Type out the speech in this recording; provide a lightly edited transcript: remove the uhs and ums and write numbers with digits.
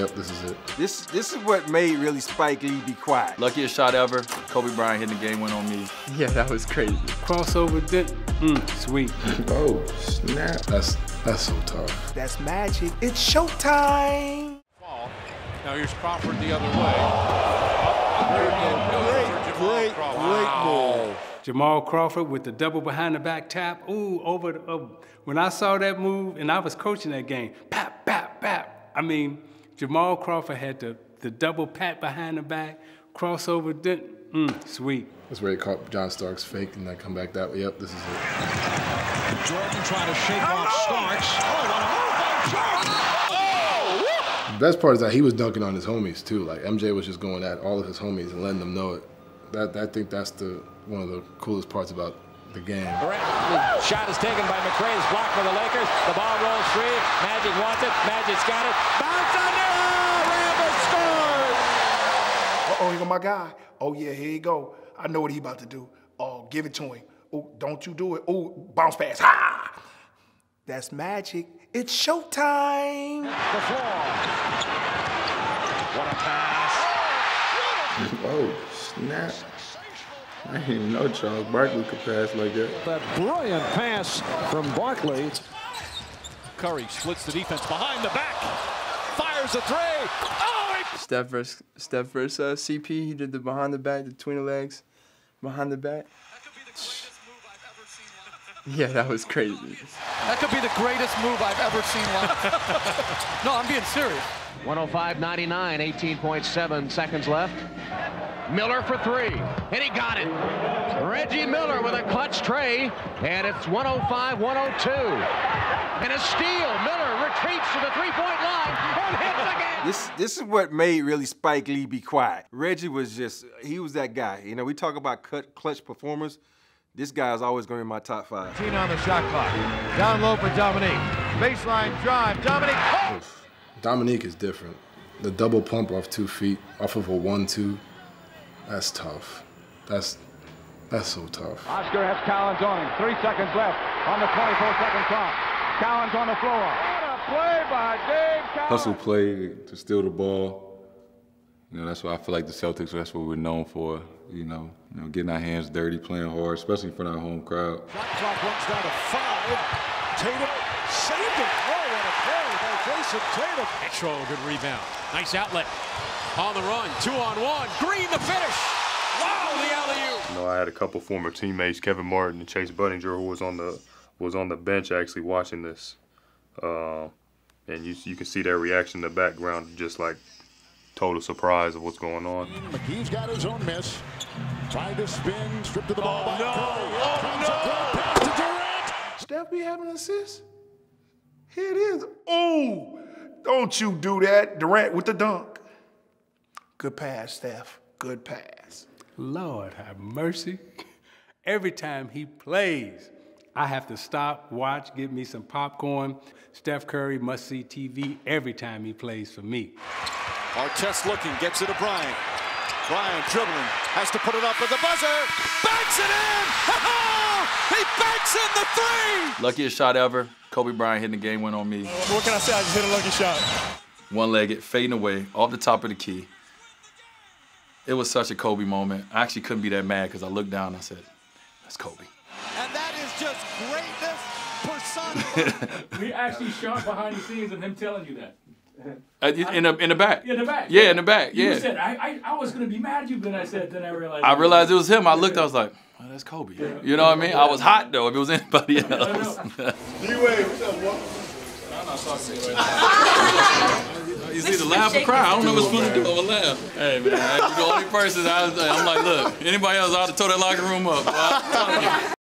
yep, this is it. This is what made really Spike Lee be quiet. Luckiest shot ever. Kobe Bryant hitting the game win on me. Yeah, that was crazy. Crossover dip, sweet. Oh, snap. That's so tough. That's magic. It's showtime. Now here's Crawford the other way. Great move. Jamal Crawford with the double behind the back tap. Ooh, over the, when I saw that move, and I was coaching that game, pap, pap, pap. I mean, Jamal Crawford had the double pat behind the back, crossover dip, sweet. That's where he caught John Starks fake and then come back that way. Yep, this is it. Jordan trying to shake off Starks. Oh, what a move by Jordan! The best part is that he was dunking on his homies too. Like MJ was just going at all of his homies and letting them know it. I think that's one of the coolest parts about the game. The shot is taken by McRae. It's blocked by the Lakers. The ball rolls free. Magic wants it. Magic's got it. Bounce under. Rambis scores. Uh-oh, here go my guy. Oh yeah, here you go. I know what he about to do. Oh, give it to him. Oh, don't you do it. Oh, bounce pass. Ha! That's magic. It's showtime. The floor. What a pass. Oh, snap. I didn't even know Charles Barkley could pass like that. That brilliant pass from Barkley. Curry splits the defense behind the back. Fires a three. Oh, Steph versus CP. He did the behind the back, between the legs, behind the back. Yeah, that was crazy. That could be the greatest move I've ever seen live. No, I'm being serious. 105-99, 18.7 seconds left. Miller for three, and he got it. Reggie Miller with a clutch tray, and it's 105-102. And a steal. Miller retreats to the three-point line and hits again. This is what made really Spike Lee be quiet. Reggie was he was that guy. You know, we talk about clutch performers. This guy is always going to be my top 5. 15 on the shot clock. Down low for Dominique. Baseline drive. Dominique. Oh! Dominique is different. The double pump off 2 feet, off of a 1-2, that's tough. That's so tough. Oscar has Collins on him. 3 seconds left on the 24-second clock. Collins on the floor. What a play by Dave Collins. Hustle play to steal the ball. You know, that's what I feel like the Celtics, that's what we're known for. You know, getting our hands dirty, playing hard, especially in front of our home crowd. shot clock runs down to 5. Tatum saved it. Oh, what a play by Jayson Tatum. Mitchell, good rebound. Nice outlet. On the run, 2-on-1. Green the finish. Wow, the alley-oop. You know, I had a couple former teammates, Kevin Martin and Chase Budinger, who was on the bench actually watching this, and you can see their reaction in the background, just like total surprise of what's going on. McGee's got his own miss. Tried to spin, stripped to the ball by Curry. Oh, no. Pass to Durant. Steph be having an assist? Here it is. Oh, don't you do that. Durant with the dunk. Good pass, Steph. Good pass. Lord have mercy. Every time he plays, I have to stop, watch, get me some popcorn. Steph Curry must see TV every time he plays for me. Artest looking, gets it to Bryant. Bryant dribbling, has to put it up at the buzzer. Banks it in! He banks in the three! Luckiest shot ever. Kobe Bryant hitting the game win on me. What can I say? I just hit a lucky shot. One-legged, fading away, off the top of the key. It was such a Kobe moment. I actually couldn't be that mad because I looked down and I said, that's Kobe. And that is just greatness personified. We actually shot behind the scenes of him telling you that. In the back. In the back. Yeah, in the back. Yeah. You said I was gonna be mad at you, but then I realized. I realized it was him. I looked. I was like, oh, that's Kobe. Yeah. You know what I mean? I was hot though. If it was anybody else. D-Wade, what's up, bro? I'm not talking to you right now. You see the laugh or cry? I don't know what's supposed to do. I'm gonna laugh. Hey man, you're the only person. I'm like, look, anybody else, I'd have tore that locker room up.